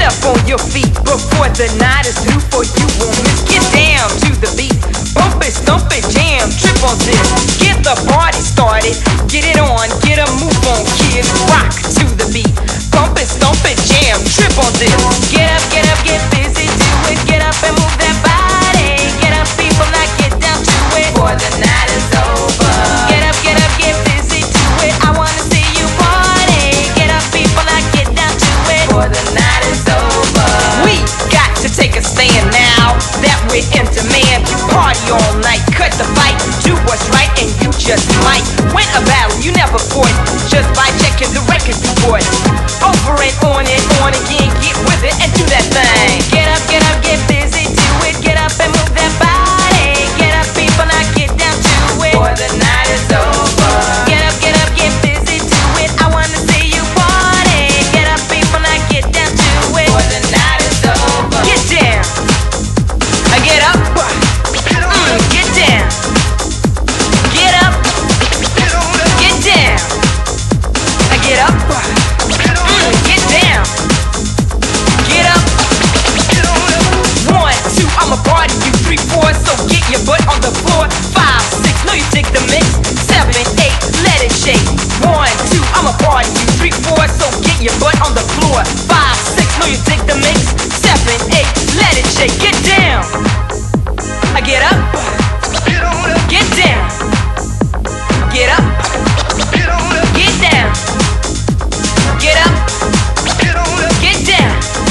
up on your feet before the night is through, for you won't miss. Get down to the beat, bump it, stomp it, jam, trip on this. Get the party started, get it on, get a move on, kids. Rock to the beat, bump it, stomp it, jam, trip on this. Get up, get busy, do it. Get up and move that body. Get up, people, now get down to it, for the night is over. Get up, get busy, do it. I wanna see you party. Get up, people, now get down to it, for the night is over. We got to take a stand now that we're in demand. Party all night, cut the fight, do what's right, and you just might win a battle you never fought just by checking the record report. Over and on again, get with it and do that thing. Get up, get busy, do it. Get up and move that body. Get up, people, now get down to it, for the night is over. Get up, get busy, do it. I wanna see you party. Get up, people, now get down to it, for the night is over. Get down, get up, get down, get up, get down, get up, get down, get up. 1, 2, I'ma party you. 3, 4, so get your butt on the floor. 5, 6, know you dig the mix. 7, 8, let it shake. 1, 2, I'ma party you. 3, 4, so get your butt on the floor. 5, 6, know you dig the mix. 7, 8, let it shake. Get down, get up, get down, get up, get down, get up, get down,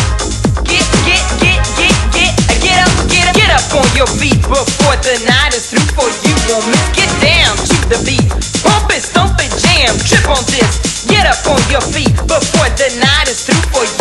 get up on your feet before the night is through, for you won't miss. Get down to the beat, bump it, stomp it, jam, trip on this. Get up on your feet before the night is through, for